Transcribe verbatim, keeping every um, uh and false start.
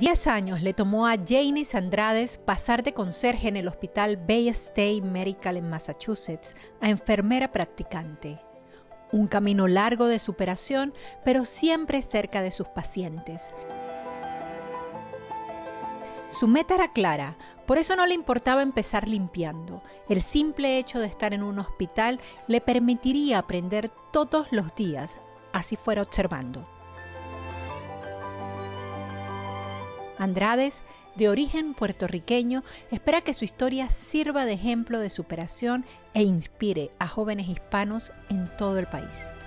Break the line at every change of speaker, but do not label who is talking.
Diez años le tomó a Janice Andrades pasar de conserje en el hospital Bay State Medical en Massachusetts a enfermera practicante. Un camino largo de superación, pero siempre cerca de sus pacientes. Su meta era clara, por eso no le importaba empezar limpiando. El simple hecho de estar en un hospital le permitiría aprender todos los días, así fuera observando. Andrades, de origen puertorriqueño, espera que su historia sirva de ejemplo de superación e inspire a jóvenes hispanos en todo el país.